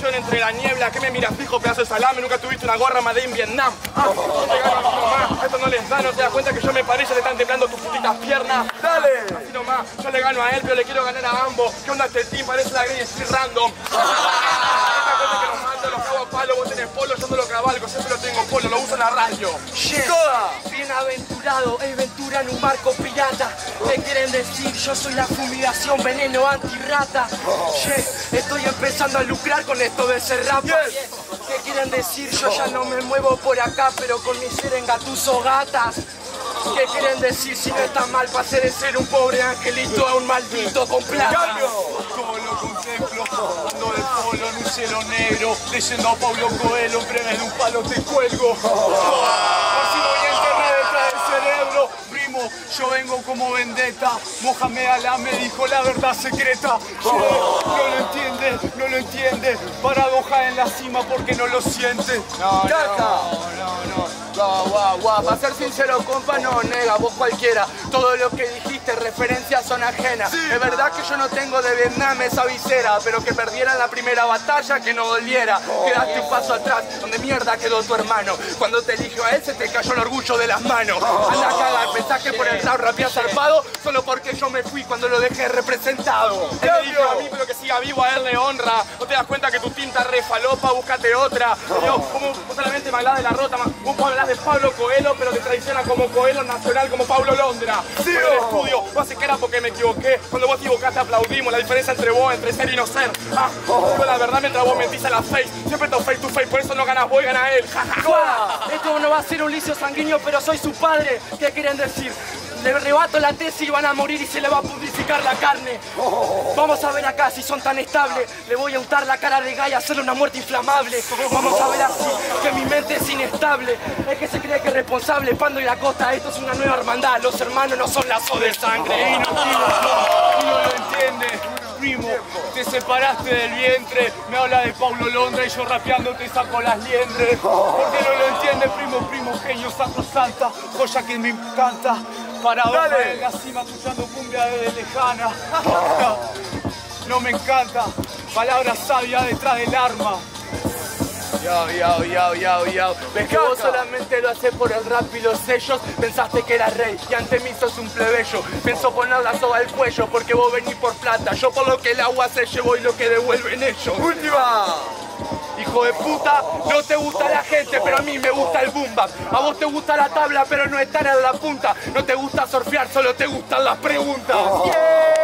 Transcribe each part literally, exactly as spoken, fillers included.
combinación entre la niebla, que me miras fijo, pedazo de salame, nunca tuviste una gorra Made in Vietnam. Ah, no te gano así nomás, esto no les da, no te das cuenta que yo me parece, te están temblando tus putitas piernas. Dale. Así nomás, yo le gano a él, pero le quiero ganar a ambos. ¿Qué onda este team? Parece la Grey Street Random. ¿Te das cuenta que los mando, los cago a palo, vos tenés polo, yo no lo cabalgo, siempre lo tengo polo, lo uso en la radio. Shit. Bienaventurado, es Ventura en un barco pirata. ¿Qué quieren decir? Yo soy la fumigación, veneno antirrata. Shit. Estoy empezando a lucrar con esto de ser rap. ¿Qué quieren decir? Yo ya no me muevo por acá, pero con mi ser engatuso gatas. ¿Qué quieren decir si no está mal? Pasé de ser un pobre angelito a un maldito con plata. Como lo contemplo, ando de polo en un cielo negro, leyendo a Paulo Coelho, en breve de un palo te cuelgo. Así voy a enterrar detrás del cerebro. Primo, yo vengo como vendetta. Mohamed Alá me dijo la verdad secreta. Yeah, no lo entiende, no lo entiende. Paradoja en la cima porque no lo siente. No, no, no, no. Guau, guau, guau, para ser sincero, compa, no nega, vos cualquiera. Todo lo que dijiste, referencias son ajenas. Sí. Es verdad que yo no tengo de Vietnam esa visera, pero que perdieran la primera batalla, que no doliera. Oh, Quedaste un paso atrás, donde mierda quedó tu hermano. Cuando te eligió a él, se te cayó el orgullo de las manos. Oh, anda a cagar, pensás que por el trap rapía zarpado, solo porque yo me fui cuando lo dejé representado. Él me dijo a mí, pero que siga vivo, a él le honra. ¿No te das cuenta que tu tinta re falopa? Búscate otra. Yo, como vos solamente me hablás de la rota, vos hablas de Pablo Coelho, pero te traiciona como Coelho nacional, como Pablo Londra. Sí, pero el estudio, vos haces que era porque me equivoqué. Cuando vos te equivocaste aplaudimos. La diferencia entre vos, entre ser y no ser. Ah, oh. Digo la verdad mientras vos mentís a la face. Siempre estás face to face, por eso no ganas vos y gana él. Esto no va a ser un licio sanguíneo, pero soy su padre. ¿Qué quieren decir? Le rebato la tesis y van a morir y se le va a pudrificar la carne. Vamos a ver acá si son tan estables. Le voy a untar la cara de Gaia y hacerle una muerte inflamable. Vamos a ver así que mi mente es inestable. Es que se cree que es responsable. Pando y la costa, esto es una nueva hermandad. Los hermanos no son lazos de sangre. Y no, y no lo entiende. Primo, te separaste del vientre, me habla de Paulo Londra y yo rapeando te saco las liendres. Porque no lo entiende, primo, primo, genio, sacrosanta, joya que me encanta. Paradoja en la cima, escuchando cumbia desde lejana. No me encanta, palabra sabia detrás del arma. Yo, yo, yo, yo, yo. ¿Ves que vos solamente lo haces por el rap y los sellos? Pensaste que eras rey y ante mí sos un plebeyo. Pienso poner la soga al cuello porque vos venís por plata. Yo por lo que el agua se llevó y lo que devuelven ellos. ¡Última! Hijo de puta, no te gusta la gente, pero a mí me gusta el boom bap. A vos te gusta la tabla, pero no estar en la punta. No te gusta surfear, solo te gustan las preguntas. Oh. ¡Yeah!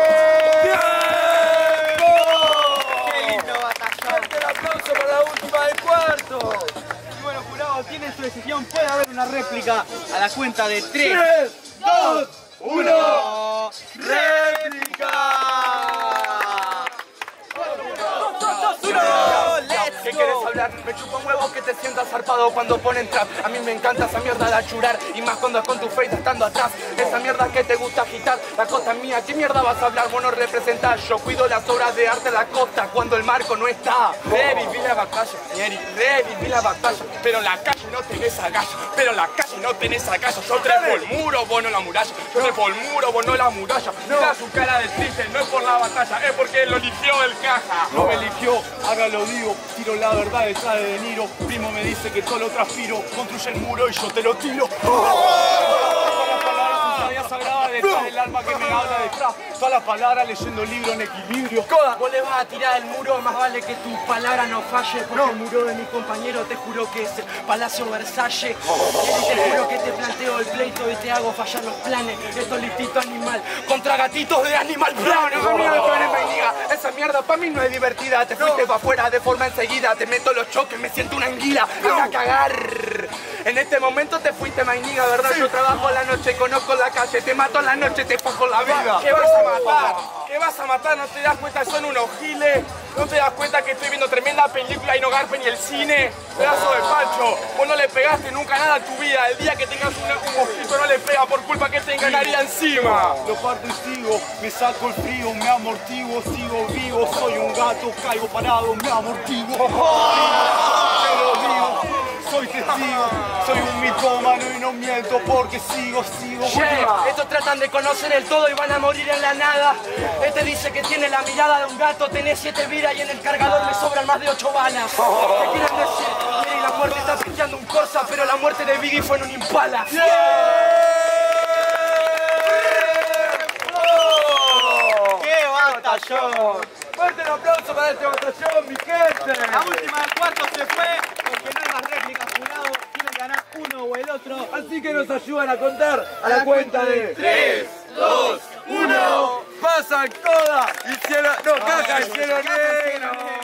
Y bueno, jurado, tienen su decisión. Puede haber una réplica a la cuenta de tres, dos, uno. ¡Réplica! ¿Qué quieres hablar? Me chupa un huevo que te sientas zarpado cuando ponen trap. A mí me encanta esa mierda de achurar, y más cuando es con tu face estando atrás. Esa mierda que te gusta agitar, la costa es mía. ¿Qué mierda vas a hablar? Vos no representás. Yo cuido las obras de arte de la costa cuando el marco no está. Reviví la batalla, Nieri, reviví la batalla. Pero en la calle no tenés agallas, pero en la calle no tenés agallas. Yo trepo el muro, vos no la muralla. Yo trepo el muro, vos no la muralla. Mira su cara de triste, no es por la batalla, es porque él lo eligió el caja. No me eligió, haga lo digo, tiro la verdad detrás de De Niro. Primo me dice que todo lo transpiro, construye el muro y yo te lo tiro. Sagrada detrás del alma que me habla detrás. Todas las palabras leyendo el libro en equilibrio. Vos le vas a tirar el muro, más vale que tu palabra no falle. Porque no. El muro de mi compañero te juro que es el Palacio Versalles. Oh. Y te juro que te planteo el pleito y te hago fallar los planes. Esto listito animal contra gatitos de Animal Planet. No, no, no, esa mierda pa' mí no es divertida. Te fuiste no. pa' afuera de forma enseguida. Te meto los choques, me siento una anguila. No. Anda a cagar. En este momento te fuiste, mainiga, ¿verdad? Sí. Yo trabajo la noche, conozco la calle, te mato en la noche, te fajo la vida. ¿Qué vas a matar? ¿Qué vas a matar? ¿No te das cuenta? Son unos giles. ¿No te das cuenta que estoy viendo tremenda película y no garpe ni el cine? Pedazo de Pancho, vos no le pegaste nunca nada a tu vida. El día que tengas una, un mosquito no le pega por culpa que te enganaría encima. Lo parto y sigo, me saco el frío, me amortiguo, sigo vivo. Soy un gato, caigo parado, me amortiguo. Te lo digo, soy testigo, soy un mitómano y no sentimiento porque sigo, sigo. Che, estos tratan de conocer el todo y van a morir en la nada. Este dice que tiene la mirada de un gato, tenés siete vidas y en el cargador me sobran más de ocho balas. ¿Qué quieren decir? Mira, y la muerte está pillando un Corsa, pero la muerte de Biggie fue en un Impala. ¡Qué batallón! ¡Fuerte el aplauso para este batallón, mi gente! La última del cuarto se fue porque no hay más réplicas, jurado. Tienen que ganar uno o el otro. Así que nos ayudan a contar a la cuenta de tres, dos, uno. Pasan todas y cielo, no, caja y cielo negro.